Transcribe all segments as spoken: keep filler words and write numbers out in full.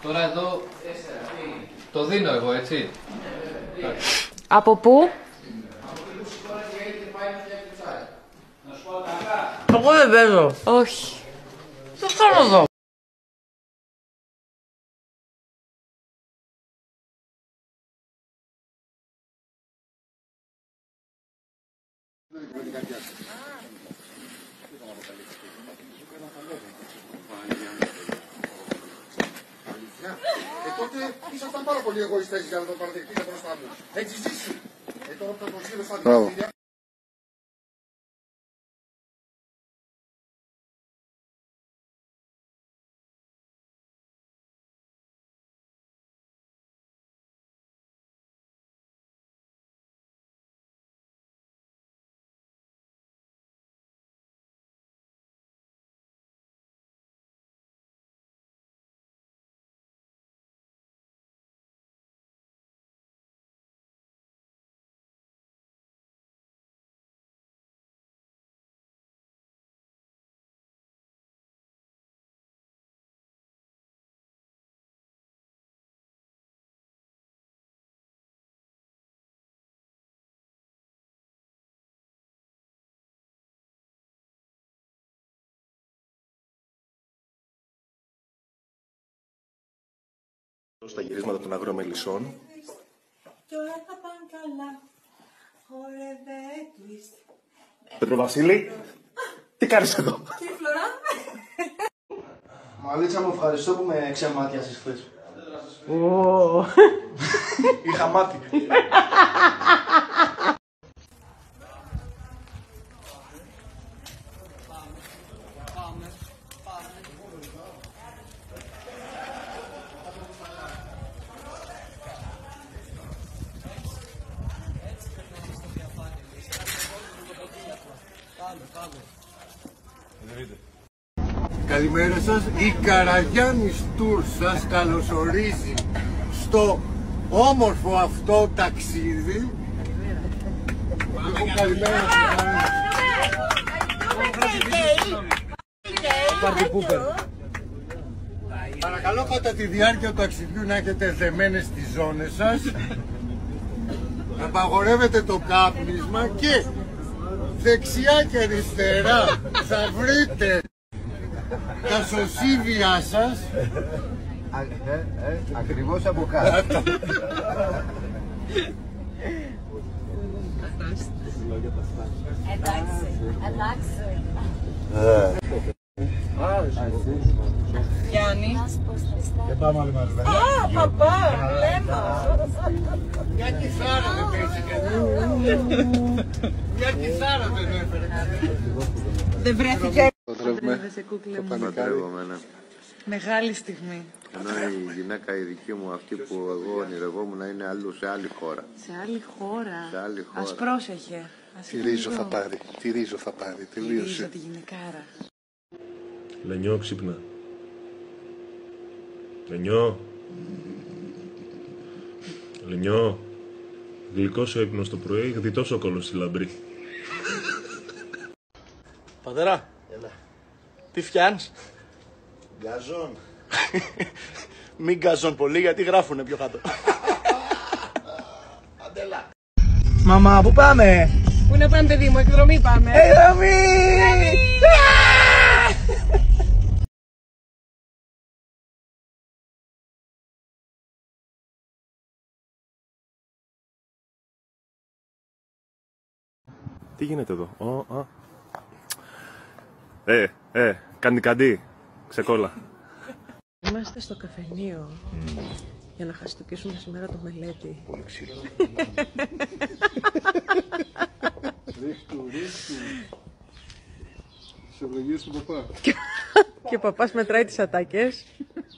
Τώρα εδώ το δίνω εγώ, έτσι. Από πού? Εγώ δεν παίζω. Όχι. Τι κάνω εδώ? Ε, τότε ήσασταν πάρα πολύ εγωιστές για να το παραδεχτείτε μπροστά μου. Έτσι ζήσει. Ε, τώρα που θα το στείλω στα δικαστήρια. Στα γυρίσματα των αγρομελισσών. Τώρα θα πάνε καλά. Χόρευε twist. Πετροβασίλη, τι κάνεις εδώ? Κύφλωρα. Μαλίτσα μου, ευχαριστώ που με ξεμάτιασες χθες. Είχα μάτι. Καλημέρα σας, η Καραγιάννης Tour σας καλωσορίζει στο όμορφο αυτό ταξίδι. Καλημέρα σας. Παρακαλώ κατά τη διάρκεια του ταξιδιού να έχετε δεμένες τις ζώνες σας. Απαγορεύετε το κάπνισμα και δεξιά και αριστερά θα βρείτε τα σωσίβια σας. Α, ε, ε, ακριβώς από κάτω. Εντάξει, εντάξει. Γιάννη. Και πάμε άλλη μαζί. Α, παπά, βλέμμα. Μια κιθάρα δεν παίζει κανένα. Μια κιθάρα δεν έφερε κανένα. Δεν βρέθηκε. Παντρεύομαι, ναι. Μεγάλη στιγμή. Ενώ η γυναίκα η δική μου, αυτή που εγώ ονειρευόμουν, είναι αλλού σε άλλη χώρα. Σε άλλη χώρα. Σε άλλη χώρα. Ας πρόσεχε. Ας Τι ρίζο θα πάρει, τι ρίζο θα πάρει, Τη τελείωσε. ρίζο τη γυναικάρα. Λενιό, ξύπνα. Λενιό. Λενιό. Γλυκός ο ύπνος το πρωί, γδυτός ο κόλλος στη λαμπρή. Πατέρα, έλα. Τι φτιάνεις? Γκαζόν. Μην γκαζόν πολύ γιατί γράφουνε πιο κάτω. Αντέλα. Μαμά, πού πάμε? Πού να πάμε, παιδί μου, εκδρομή πάμε. Εκδρομή! Τι γίνεται εδώ? Ω, α. Ε, ε, κάντι καντί, ξεκόλα. Είμαστε στο καφενείο mm. για να χαστοκίσουμε σήμερα το μελέτη. Πολύ ξύλο. Ρίχτου, ρίχτου. Σε ευλογίες του παπά. Και ο παπάς μετράει τις ατάκες.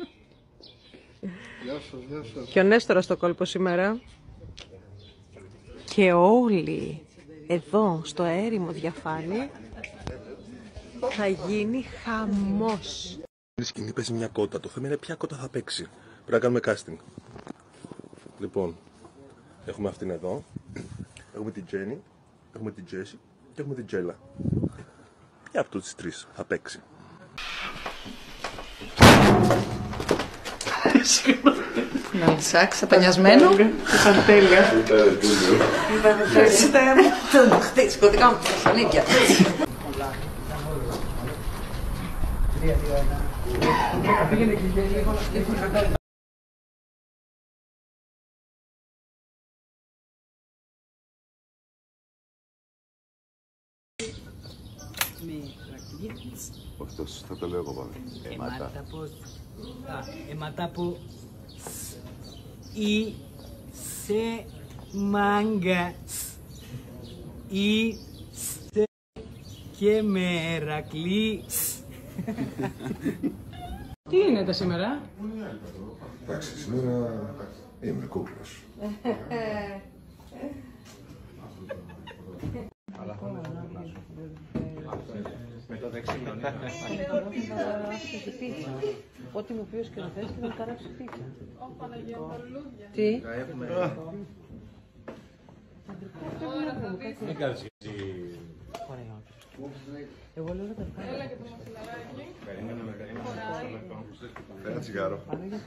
Γεια σας, γεια σας. Και ο Νέστορας στο κόλπο σήμερα. Και όλοι εδώ στο έρημο διαφάνει θα γίνει χαμός. Η σκηνή παίζει μια κότα. Το θέμα είναι ποια κότα θα παίξει. Πρέπει να κάνουμε casting. Λοιπόν, έχουμε αυτήν εδώ. Έχουμε την Τζένι. Έχουμε την Τζέσι. Και έχουμε την Τζέλα. Ποια από τις τρεις θα παίξει? Ένα λυσάκι σαπανιασμένο. Ήταν τέλεια. Ευχαριστώ. Το χτίσει, κωδικά μου, τα σανίκια. Όχι τόσο, θα το λέω εγώ πάλι. Εματά. Εματά από ή σε μάγκα ή σε και μερακλή. Τι είναι σήμερα? Εντάξει, σήμερα είμαι κούκλος. Με το δεξί Ό,τι μου πει ο σκηνοθέτης θα καράψει πίτσα. Ω, Παναγία, τα λουλούδια. Τι? Μην κάνεις εσύ. Εγώ λέω να τα βγάλω. Έλα και το μασιλαράκι. Ένα τσιγάρο.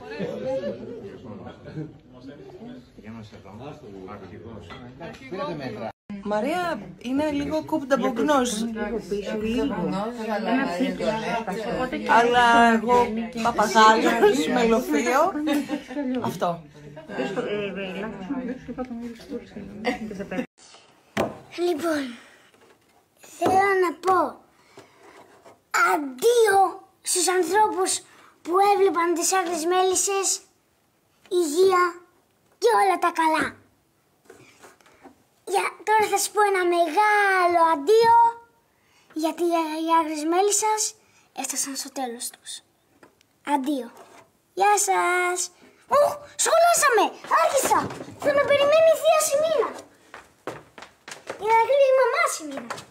Μαρία είναι λίγο κούπτα μπογνώζ. Αλλά εγώ παπαγάλος, μελοφείο. Αυτό. Λοιπόν, θέλω να πω αντίο στους ανθρώπους που έβλεπαν τις Άγριες Μέλισσες, υγεία και όλα τα καλά. Για, τώρα θα σου πω ένα μεγάλο αντίο, γιατί οι Άγριες Μέλισσες έφτασαν στο τέλος τους. Αντίο. Γεια σας. Ουχ, σχολάσαμε. Άρχισα. Θα με περιμένει η θεία Σιμίνα. Η αγρή η μαμά Σιμίνα.